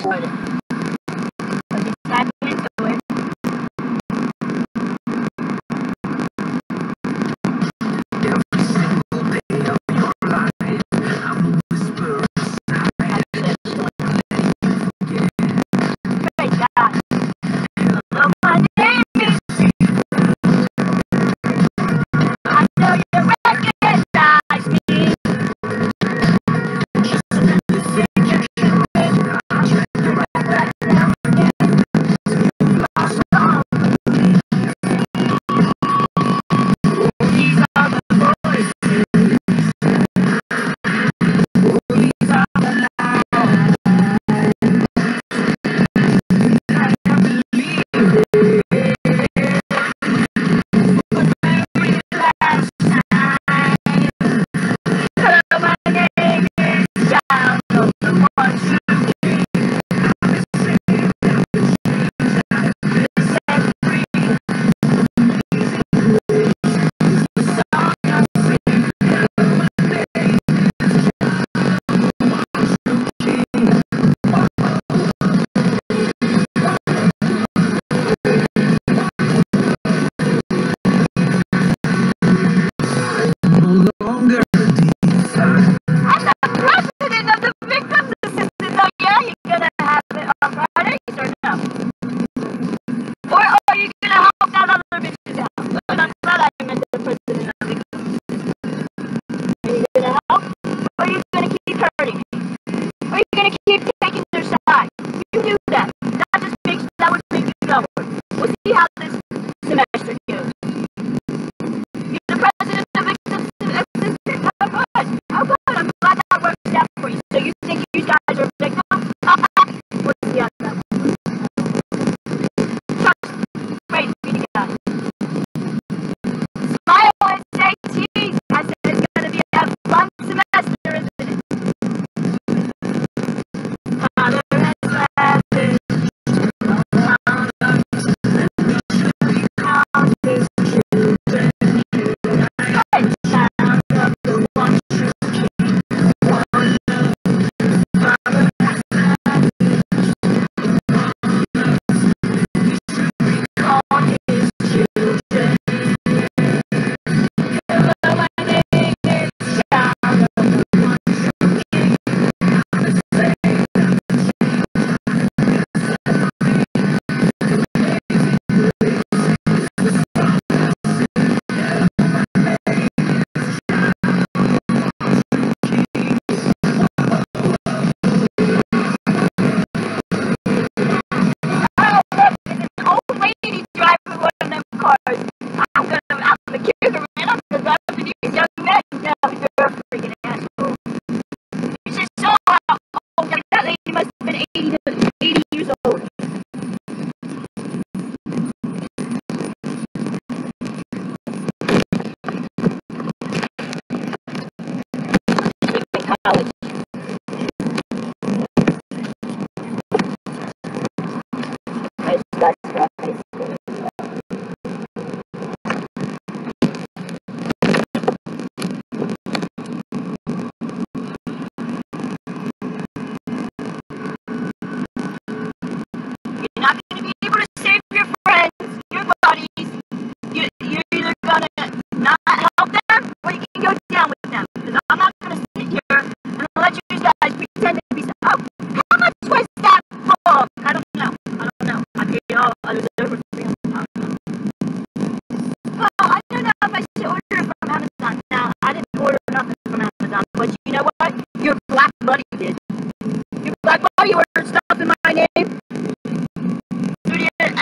Black Body ordered stuff in my name. Who did it?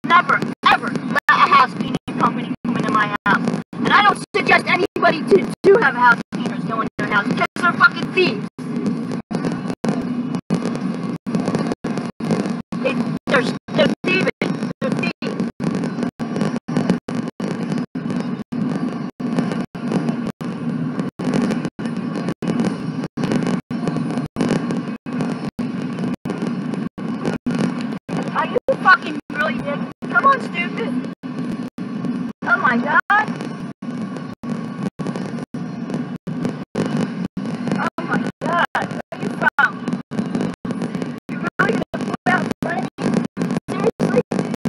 never, ever let a house cleaning company come into my house. And I don't suggest anybody to have house cleaners go into their house because they're fucking thieves. They're thieving. They're thieves. Are you fucking really dick? Come on, stupid. Oh my god. Oh my god. Where are you from? You're really gonna pull out money? Seriously?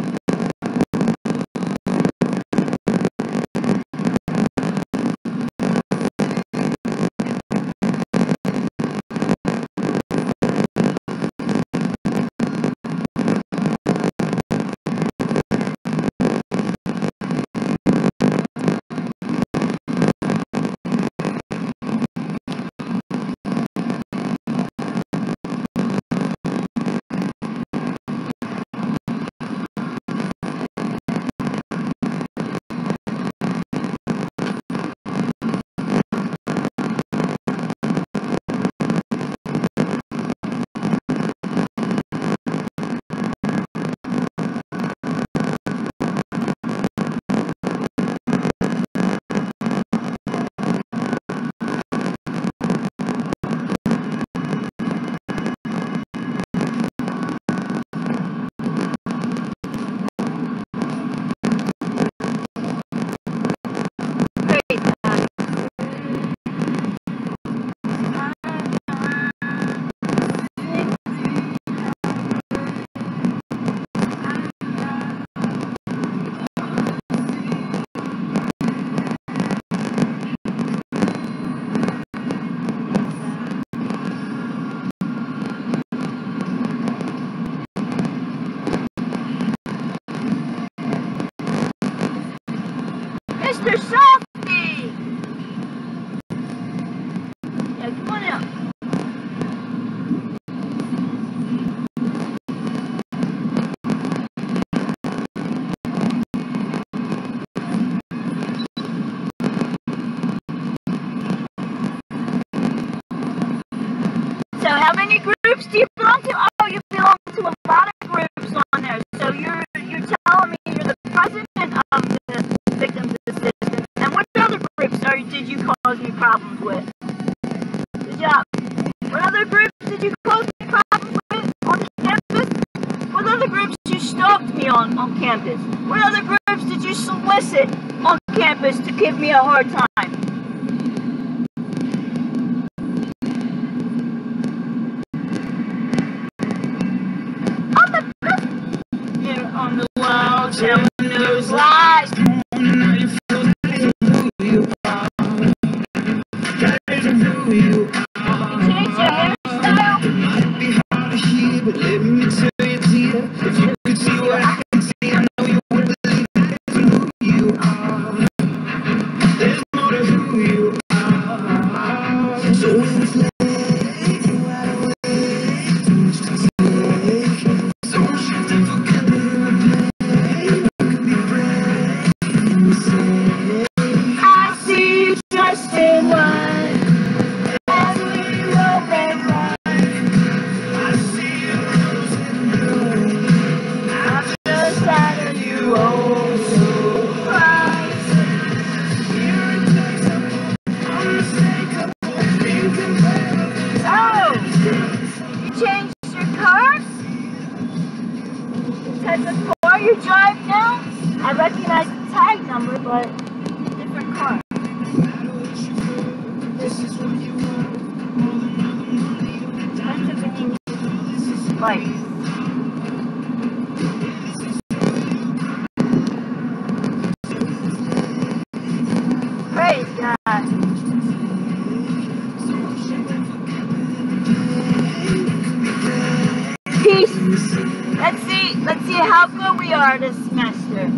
Mr. Softy! Yeah, come on out. So how many groups do you belong to? Oh, you belong to a lot of groups on there. So you're telling me you're the president of the victims assistance. And what other groups did you cause me problems with? Good job. What other groups did you cause me problems with on campus? What other groups you stalked me on campus? What other groups did you solicit on campus to give me a hard time? On the wall, telling those lies. Now you feel who you are. Who you are. You change your hairstyle. It might be hard to hear, but let me tell you, dear. If you could see what I can see, I know you would believe it. Who you are. There's more to who you are. So when it's late, you're wide awake. Too much to take. So much to forget. I see you dressed in white as we roll and ride. I see you rose in blue. I'm just out of you, oh so bright. You're unmistakable, unmistakable. Oh, you changed your car? The type of car you drive now? I recognize the tag number, but different car. Like, praise God. Peace. Let's see how good we are this semester.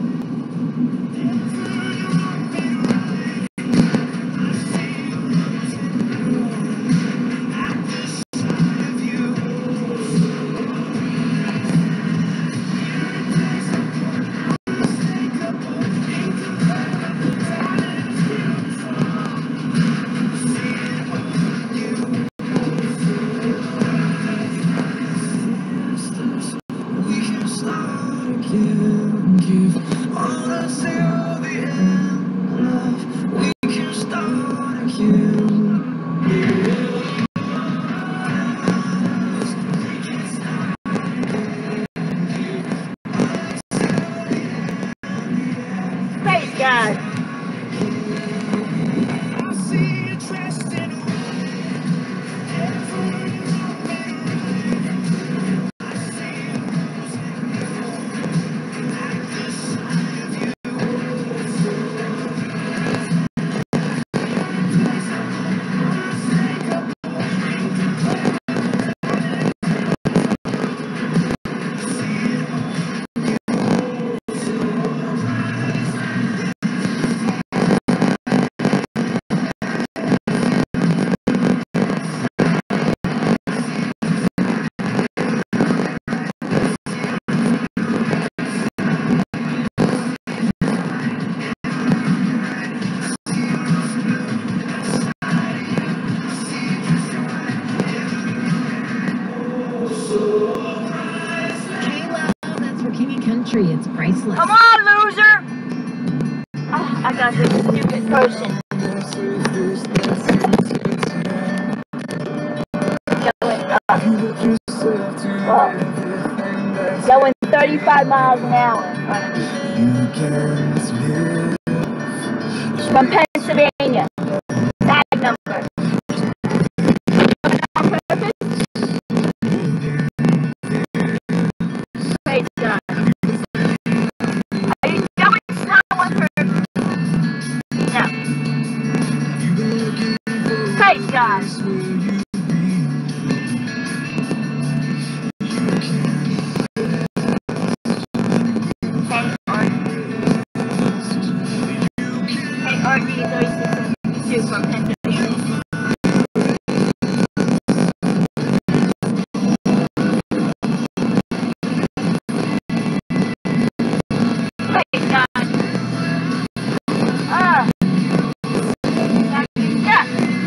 can give all until the end of we can start again. Praise God. I see you dressed in Country, it's priceless. Come on, loser! Oh, I got this stupid person. Going 35 miles an hour from Pennsylvania. Tag number. Praise God. Are you going slow with her? No. Praise God. KRD 3662 from Pennsylvania. Praise God. Yeah.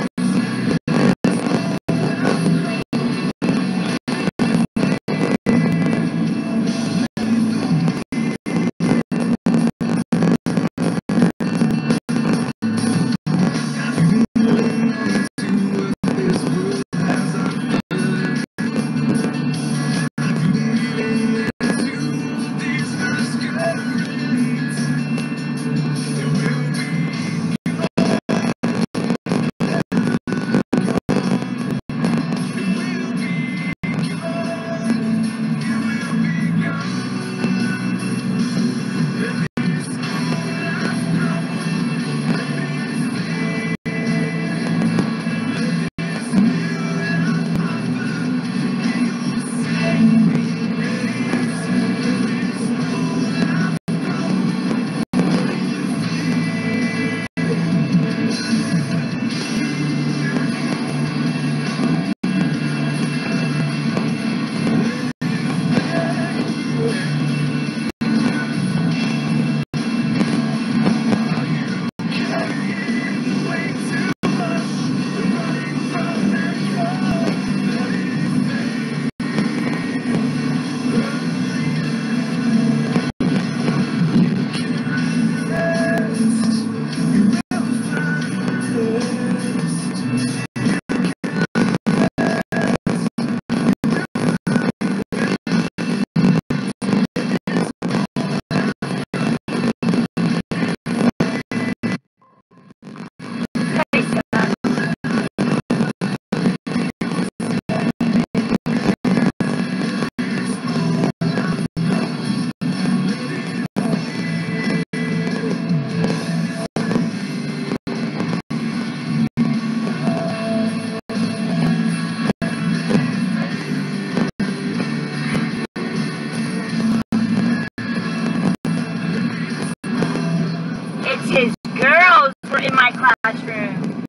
His girls were in my classroom.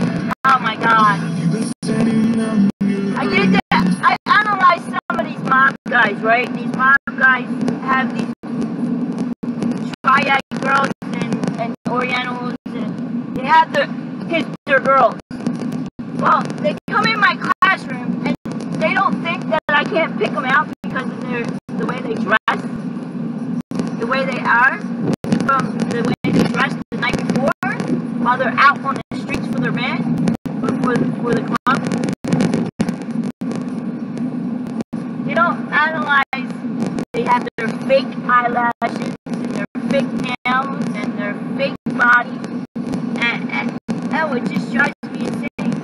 Oh my God. I did that. I analyzed some of these mob guys, right? These mob guys have these triad girls and Orientals, and they have their girls. Well, they come in my classroom and they don't think that I can't pick them out because of the way they dress. way they are, from the way they dressed the night before, while they're out on the streets for their band, for the club. They don't analyze. They have their fake eyelashes, and their fake nails, and their fake body, and oh, it just drives me insane.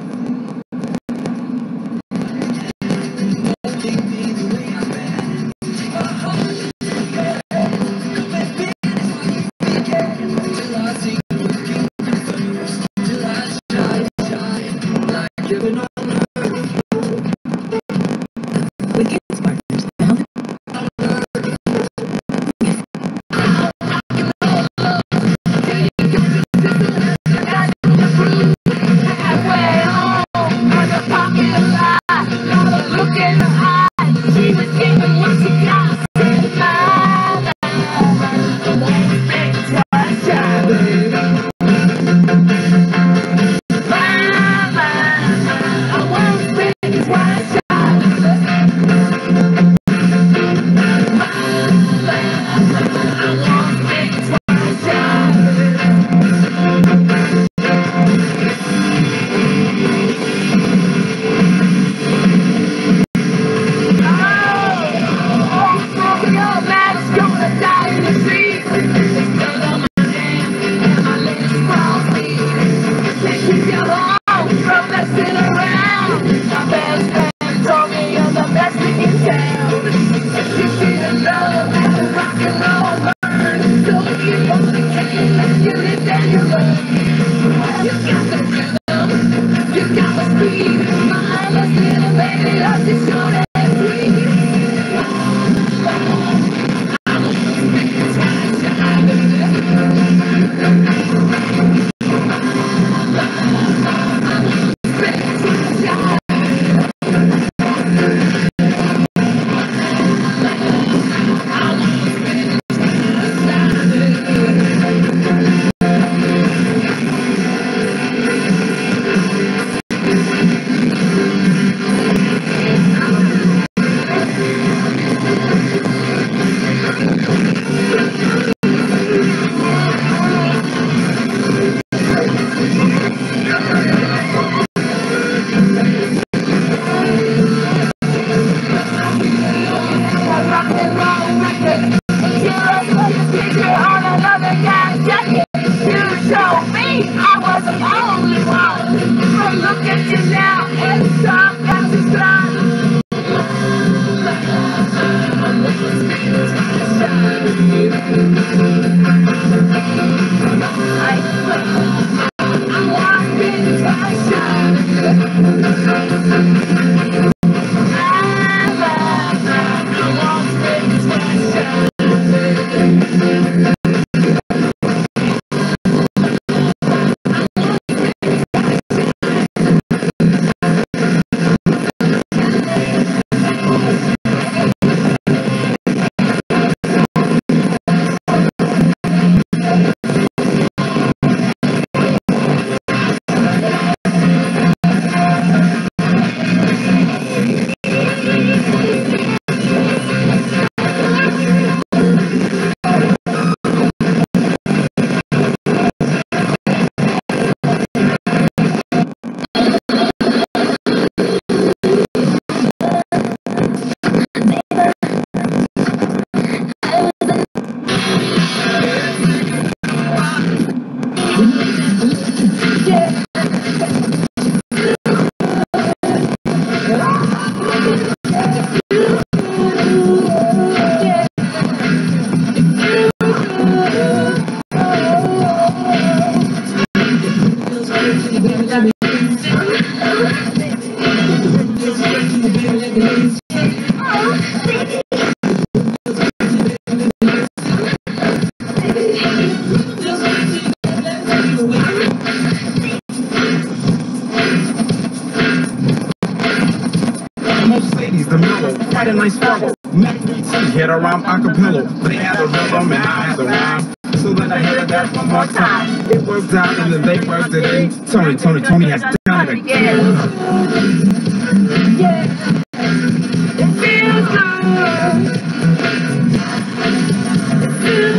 Quite a nice fellow. Hit around acapella. They had a rhythm and I had the rhyme. So then I heard that one more time. It worked out and then they worked it in. Tony has done it again. Yeah. It feels good. It feels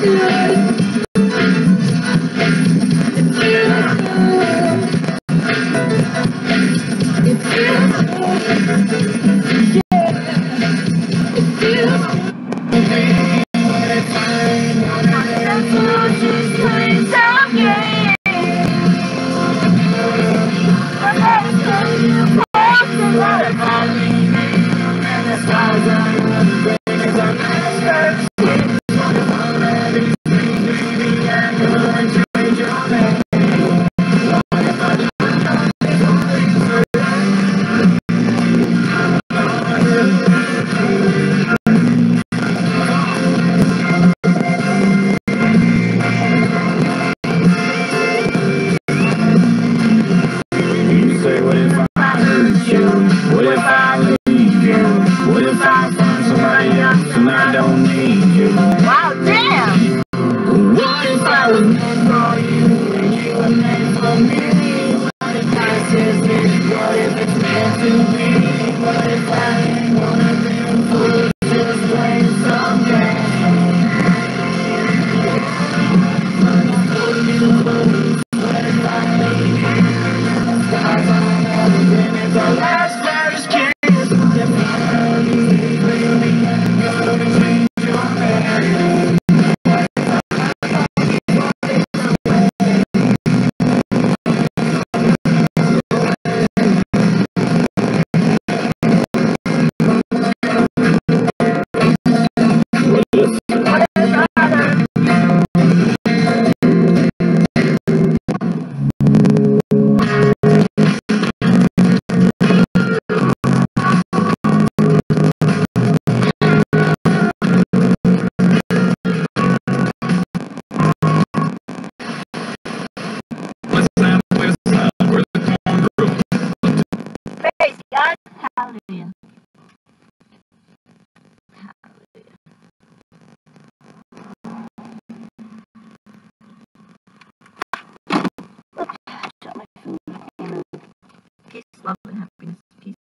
Love and happiness. Peace.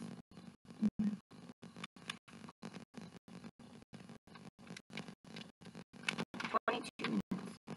22 minutes.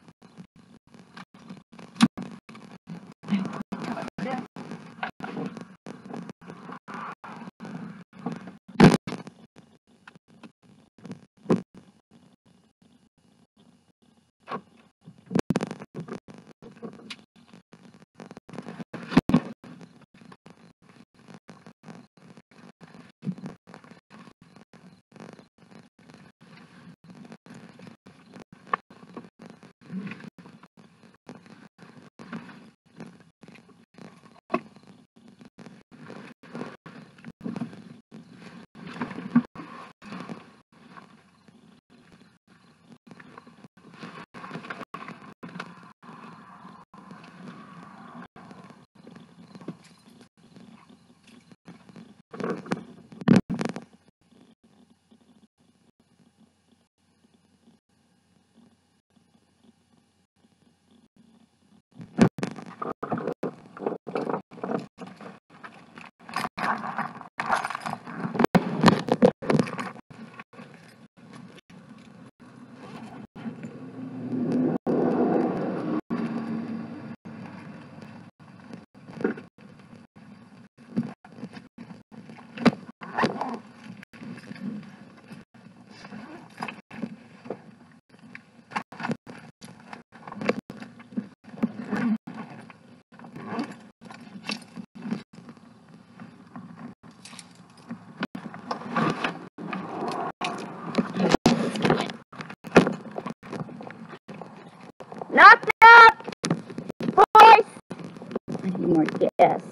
Knock, knock! Boys! I need more gas.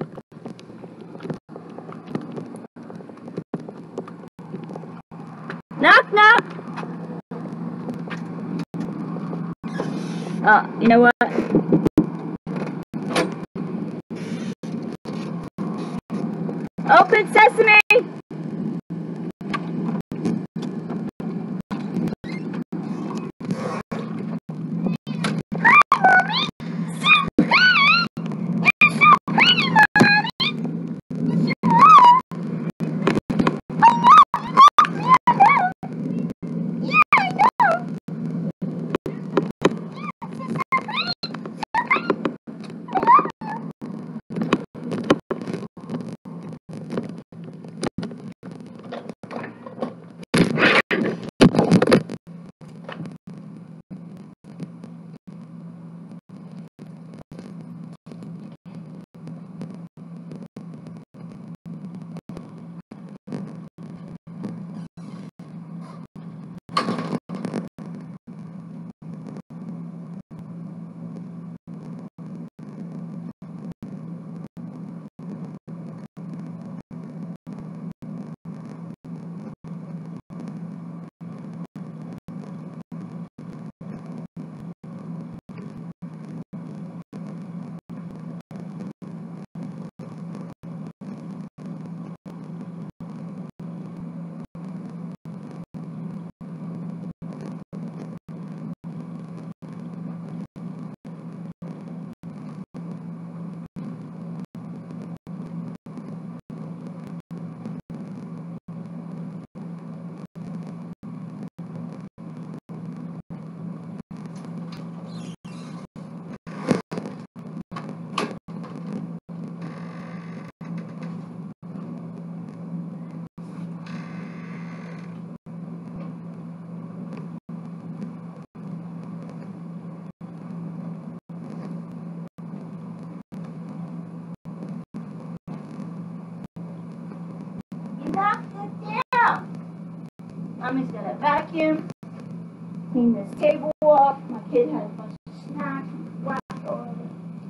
Knock, knock! You know what? Open sesame! knocked it down. Mommy's gonna vacuum, clean this table off. My kid had a bunch of snacks and whack all of it.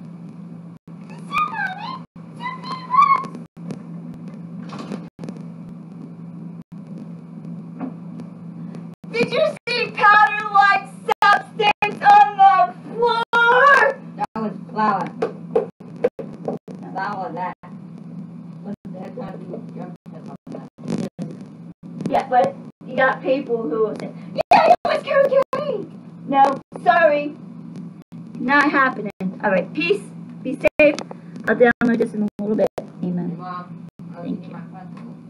Did you see powder-like substance on the floor? That was flour. Now that was that. That's not the drug test on that. Yeah, but you got people who will say, yeah, it was cocaine. No, sorry. Not happening. Alright, peace. Be safe. I'll download this in a little bit. Amen. Mom, I was Thank eating you. my pretzel.